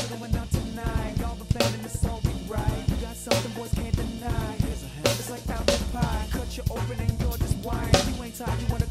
going out tonight. Y'all been planning this all be right. You got something boys can't deny. It's like apple pie, cut you open and you're just wine. You ain't tired, you wanna